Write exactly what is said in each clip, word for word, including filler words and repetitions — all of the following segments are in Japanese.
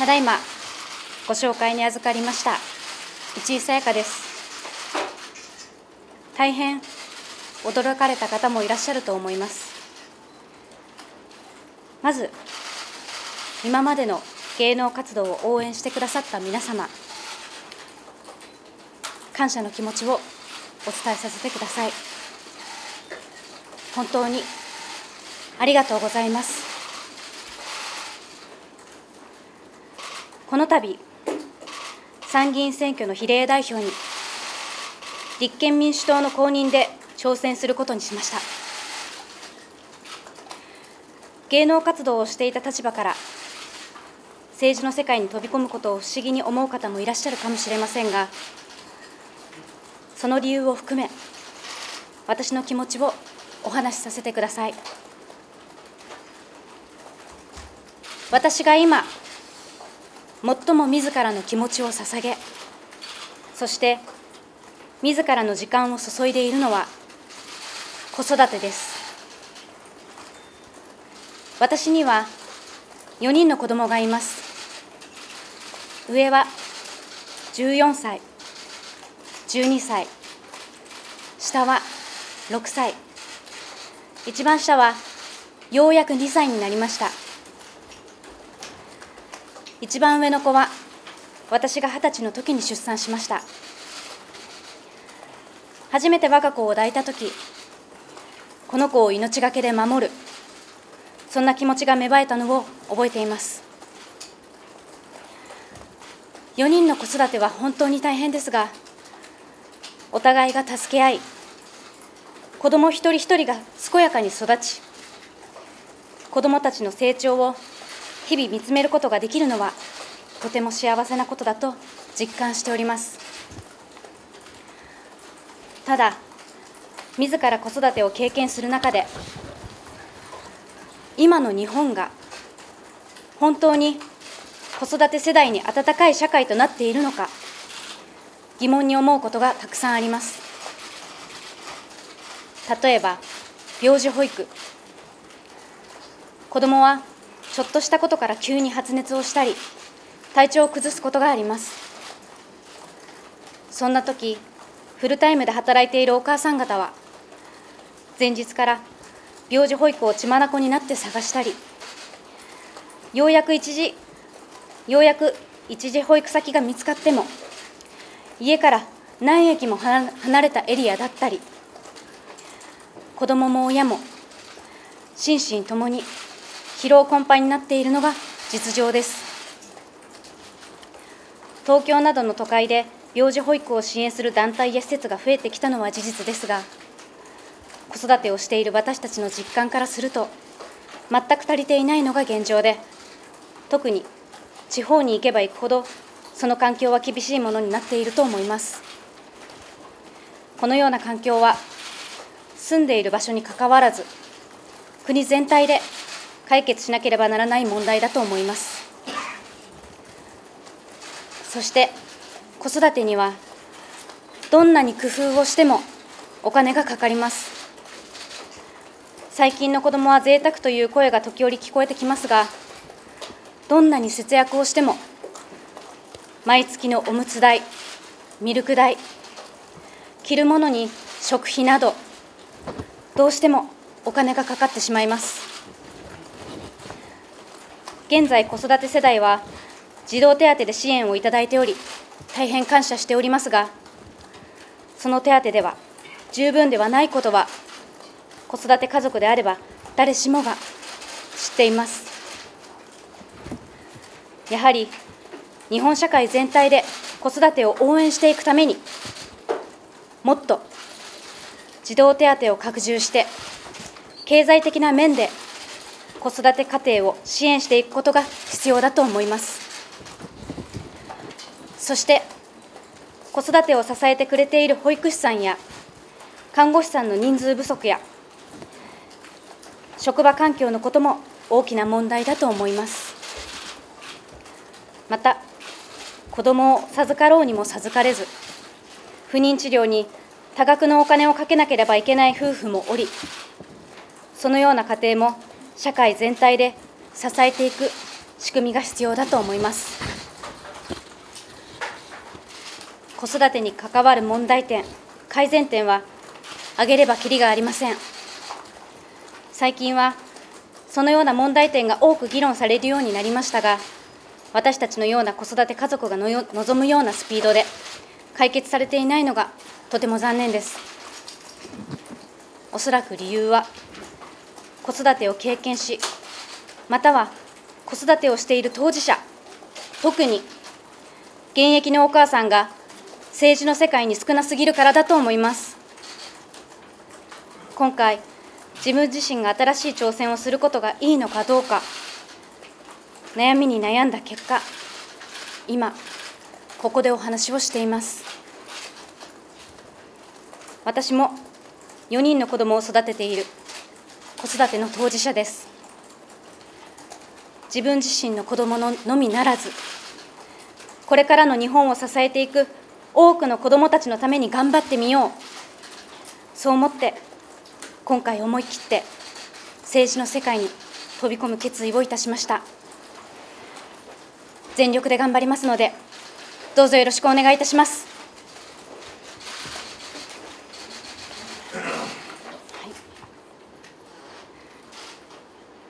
ただいまご紹介に預かりました市井さやかです。大変驚かれた方もいらっしゃると思います。まず、今までの芸能活動を応援してくださった皆様、感謝の気持ちをお伝えさせてください。本当にありがとうございます。この度、参議院選挙の比例代表に立憲民主党の公認で挑戦することにしました。芸能活動をしていた立場から政治の世界に飛び込むことを不思議に思う方もいらっしゃるかもしれませんが、その理由を含め、私の気持ちをお話しさせてください。私が今、最も自らの気持ちを捧げ、そして自らの時間を注いでいるのは子育てです。私にはよにんの子供がいます。上はじゅうよんさい、じゅうにさい、下はろくさい、一番下はようやくにさいになりました。一番上の子は私が二十歳の時に出産しました。初めて我が子を抱いた時、この子を命がけで守る、そんな気持ちが芽生えたのを覚えています。よにんの子育ては本当に大変ですが、お互いが助け合い、子ども一人一人が健やかに育ち、子どもたちの成長を日々見つめることができるのは、とても幸せなことだと実感しております。ただ、自ら子育てを経験する中で、今の日本が本当に子育て世代に温かい社会となっているのか、疑問に思うことがたくさんあります。例えば、病児保育。子どもはちょっとしたことから急に発熱をしたり、体調を崩すことがあります。そんな時、フルタイムで働いているお母さん方は、前日から病児保育を血眼になって探したり、ようやく一時、ようやく一時保育先が見つかっても、家から何駅も離れたエリアだったり、子どもも親も心身ともに疲労困憊になっているのが実情です。東京などの都会で病児保育を支援する団体や施設が増えてきたのは事実ですが、子育てをしている私たちの実感からすると、全く足りていないのが現状で、特に地方に行けば行くほど、その環境は厳しいものになっていると思います。このような環境は、住んでいる場所にかかわらず、国全体で解決しなければならない問題だと思います。そして、子育てには、どんなに工夫をしてもお金がかかります。最近の子どもは贅沢という声が時折聞こえてきますが、どんなに節約をしても、毎月のおむつ代、ミルク代、着るものに食費など、どうしてもお金がかかってしまいます。現在、子育て世代は児童手当で支援をいただいており、大変感謝しておりますが、その手当では十分ではないことは、子育て家族であれば誰しもが知っています。やはり日本社会全体で子育てを応援していくために、もっと児童手当を拡充して、経済的な面で子育て家庭を支援していくことが必要だと思います。そして、子育てを支えてくれている保育士さんや看護師さんの人数不足や、職場環境のことも大きな問題だと思います。また、子どもを授かろうにも授かれず、不妊治療に多額のお金をかけなければいけない夫婦もおり、そのような家庭も社会全体で支えていく仕組みが必要だと思います。子育てに関わる問題点、改善点は挙げればきりがありません。最近はそのような問題点が多く議論されるようになりましたが、私たちのような子育て家族がのよ望むようなスピードで解決されていないのがとても残念です。おそらく理由は、子育てを経験し、または子育てをしている当事者、特に現役のお母さんが政治の世界に少なすぎるからだと思います。今回、自分自身が新しい挑戦をすることがいいのかどうか、悩みに悩んだ結果、今、ここでお話をしています。私もよにんの子どもを育てている子育ての当事者です。自分自身の子どもののみならず、これからの日本を支えていく多くの子どもたちのために頑張ってみよう、そう思って今回思い切って政治の世界に飛び込む決意をいたしました。全力で頑張りますので、どうぞよろしくお願いいたします。はい、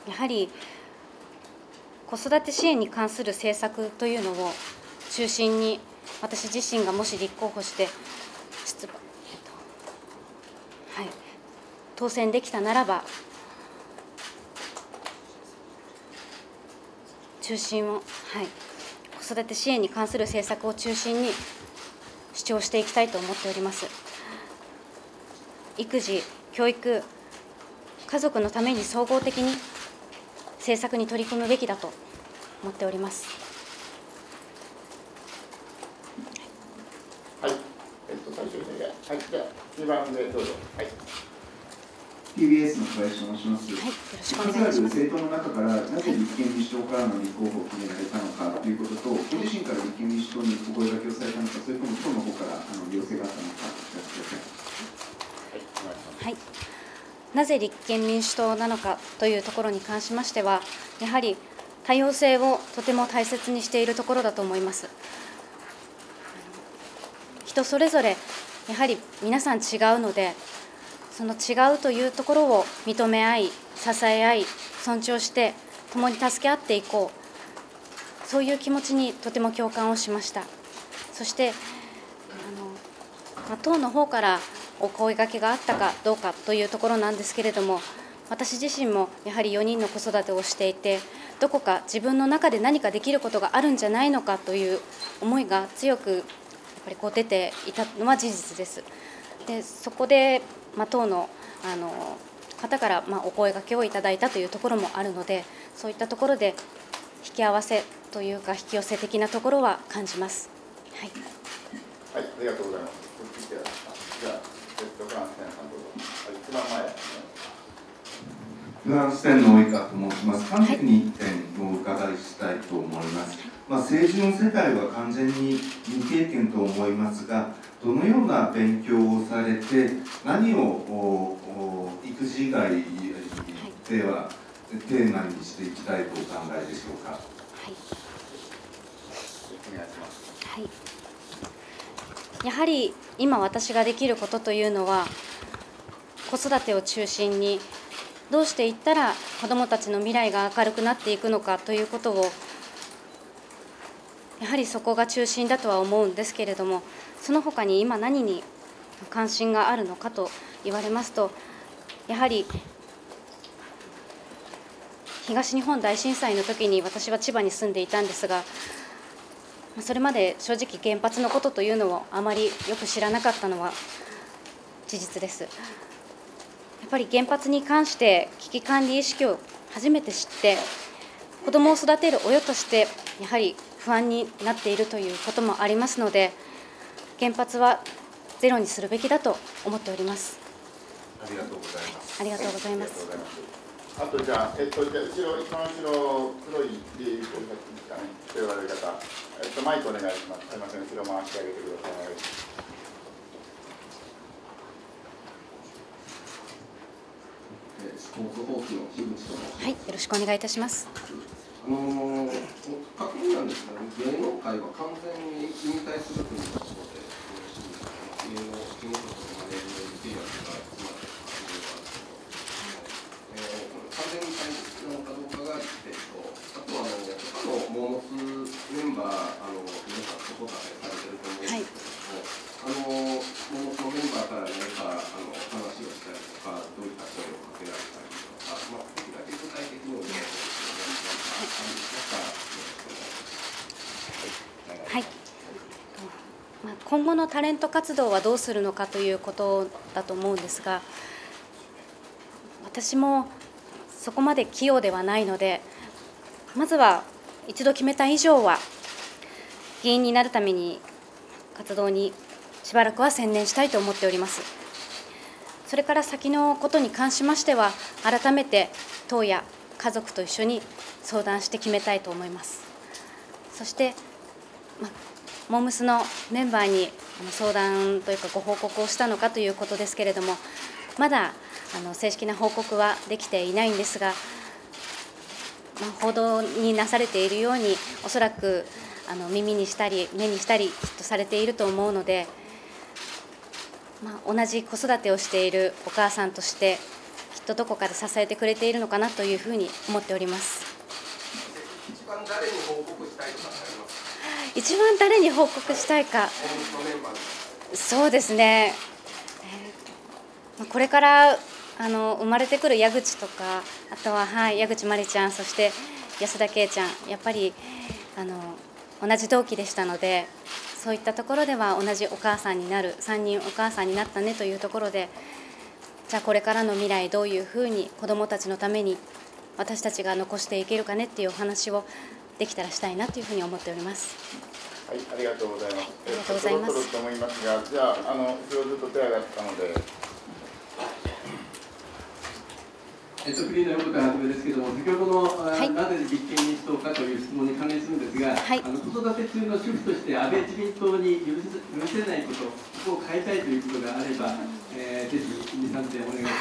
やはり子育て支援に関する政策というのを中心に、私自身がもし立候補して出馬、えっとはい、当選できたならば、中心を、はい、子育て支援に関する政策を中心に主張していきたいと思っております。育児、教育、家族のために総合的に政策に取り組むべきだと思っております。 はい、えっと、最初に、はい、じゃあ、にばんでどうぞ。はい。 ティービーエス の小林と申します。 はい、よろしくお願いします。 数ある政党の中から、なぜ立憲民主党からの立候補を決められたのかということと、ご自身から立憲民主党にお声掛けをされたのか、それとも党の方からあの要請があったのか、お聞かせください。 はい、なぜ立憲民主党なのかというところに関しましては、やはり多様性をとても大切にしているところだと思います。人それぞれやはり皆さん違うので、その違うというところを認め合い、支え合い、尊重して共に助け合っていこう、そういう気持ちにとても共感をしました。そしてあの、まあ、党の方からお声掛けがあったかどうかというところなんですけれども、私自身もやはりよにんの子育てをしていて、どこか自分の中で何かできることがあるんじゃないのかという思いが強くやっぱりこう出ていたのは事実です。でそこで、まあ、党の、あの方から、まあ、お声掛けをいただいたというところもあるので、そういったところで引き合わせというか引き寄せ的なところは感じます。はい、 はい、ありがとうございます。じゃあ、えっと、フランステンさんどうぞ。はい、一番前。 フランステンの及川と申します。端的にいってんお伺いしたいと思います。まあ、政治の世界は完全に未経験と思いますが、どのような勉強をされて、何をおお育児以外ではテーマにしていきたいとお考えでしょうか。はい、 お願いします。 はい、やはり今私ができることというのは、子育てを中心にどうしていったら子どもたちの未来が明るくなっていくのかということを、やはりそこが中心だとは思うんですけれども、その他に今何に関心があるのかと言われますと、やはり東日本大震災の時に私は千葉に住んでいたんですが、それまで正直原発のことというのをあまりよく知らなかったのは事実です。やっぱり原発に関して危機管理意識を初めて知って、子どもを育てる親としてやはり不安になっているということもありますので、原発はゼロにするべきだと思っております。 ありがとうございます。 ありがとうございます。 あとじゃあ、えっと、じゃあ後ろ、一番後ろ、黒いポリシャツですかね、と言われる方、えっと、マイクお願いします。すみません、後ろ回してあげてください。 スポーツ報知の樋口と申します。 はい、よろしくお願いいたします。 あのー、確認なんですが、芸能界は完全に引退するということで、芸能事務所とマネージメント契約が詰まっているというのがあるんですけど、えー、完全に引退なのかどうかがいってんと、あとはあの他のモーモスメンバー、あの皆さん子育てされてると思うんですけども、はい、あのモーモスのメンバーから何かあの話をしたりとか、どういった声をかけられたりとか、まあ、できるだけ具体的にお願いします。 はい、まあ、今後のタレント活動はどうするのかということだと思うんですが、私もそこまで器用ではないので、まずは一度決めた以上は議員になるために活動にしばらくは専念したいと思っております。それから先のことに関しましては、改めて党や家族と一緒に相談して決めたいと思います。そして、ま、モームスのメンバーに相談というかご報告をしたのかということですけれども、まだあの正式な報告はできていないんですが、まあ、報道になされているように、おそらくあの耳にしたり目にしたりきっとされていると思うので、まあ、同じ子育てをしているお母さんとしてきっとどこかで支えてくれているのかなというふうに思っております。 一番誰に報告したいとかありますか？ 一番誰に報告したいか、そうですね、えー、これからあの生まれてくる矢口とか、あとは、はい、矢口真理ちゃん、そして安田圭ちゃん、やっぱりあの同じ同期でしたので、そういったところでは同じお母さんになる、さんにんお母さんになったねというところで、じゃあこれからの未来どういうふうに子どもたちのために私たちが残していけるかねっていうお話をできたらしたいなというふうに思っております。 はい、ありがとうございます。 ありがとうございます。 そろそろと思いますが、じゃあ、あの後ろずっと手上がったので。 えっと、フリーの横田はじめですけれども、先ほどの、はい、なぜ立憲民主党かという質問に関連するんですが、はい、あの子育て中の主婦として安倍自民党に許せ、許せないこと、ここを変えたいということがあれば、えー、ぜひに、さんてんお願いします。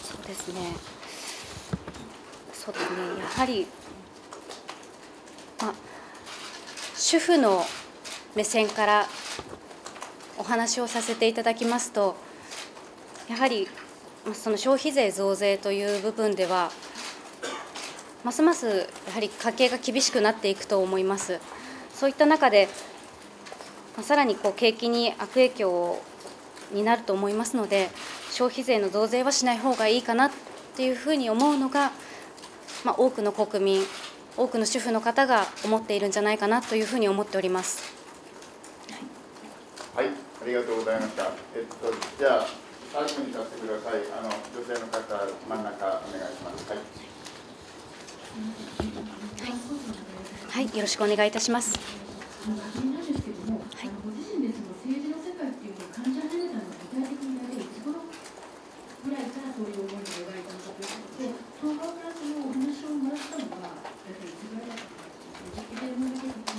そうですね、そうですね、やはり、まあ、主婦の目線からお話をさせていただきますと、やはりその消費税増税という部分では、ますますやはり家計が厳しくなっていくと思います。そういった中で、さらにこう景気に悪影響になると思いますので、消費税の増税はしない方がいいかなっていうふうに思うのが、まあ、多くの国民、多くの主婦の方が思っているんじゃないかなというふうに思っております。 はい、ありがとうございました。えっと、じゃあ最後にさせてください。あの女性の方、真ん中お願いします。はい。 はい、はい、よろしくお願いいたします。 あの初めなんですけども、はい、あのご自身でその政治の世界っていうのを感じ始めたのは具体的にいつ頃ぐらいからそういう思いが描いたのかということで、その側からそのお話をもらったのがやはりいつぐらいだったかということで、実際の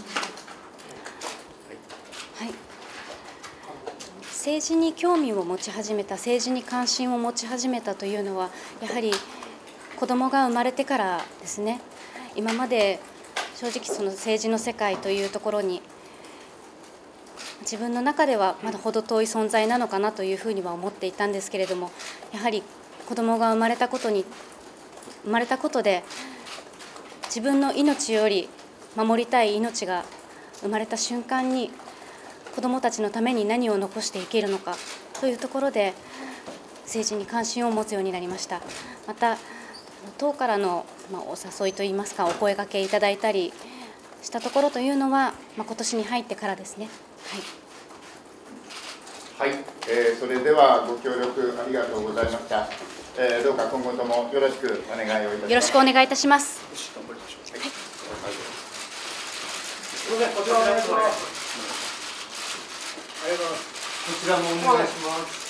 はい。政治に興味を持ち始めた、政治に関心を持ち始めたというのは、やはり子どもが生まれてからですね。今まで正直その政治の世界というところに自分の中ではまだ程遠い存在なのかなというふうには思っていたんですけれども、やはり子どもが生まれたことに生まれたことで、自分の命より守りたい命が生まれた瞬間に、子どもたちのために何を残していけるのかというところで政治に関心を持つようになりました。また党からのお誘いといいますか、お声掛けいただいたりしたところというのは、まあ、今年に入ってからですね。 はい、はい、えー、それではご協力ありがとうございました。えー、どうか今後ともよろしくお願いをいたします。 よろしくお願いいたします。 頑張りましょう。はい。 こちらもお願いします。